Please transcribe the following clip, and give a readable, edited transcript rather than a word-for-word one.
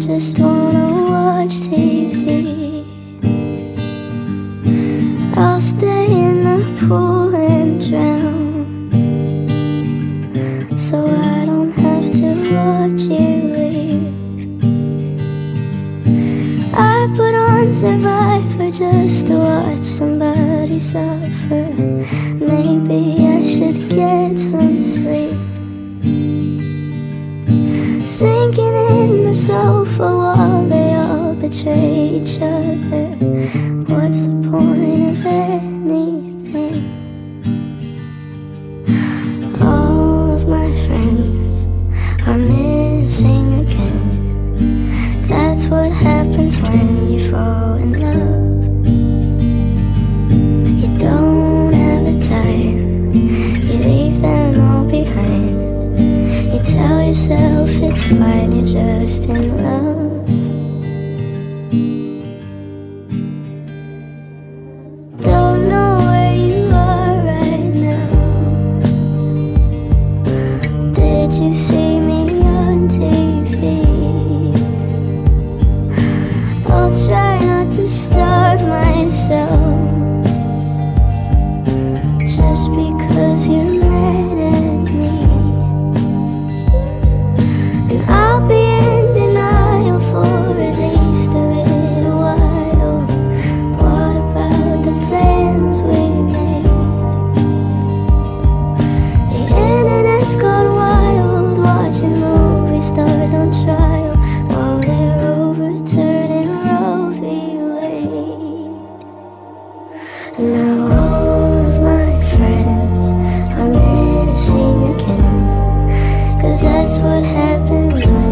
just wanna watch TV. I'll stay in the pool and drown, so I don't have to watch you leave. I put on Survivor just to watch somebody suffer. Maybe I should get some sleep. Sinking in the sofa while they all betray each other. What's the point of anything? All of my friends are missing again. That's what happens when you fall in love. You don't have the time, you leave them all behind. You tell yourself it's fine, you're just in love. Don't know where you are right now. Did you see me on TV? I'll try not to starve myself just because you're mad at me. And I'll be in denial for at least a little while. What about the plans we made? The internet's gone wild, watching movie stars on trial while they're overturning Roe v. Wade. And now all of my friends are missing again, 'cause that's what happens when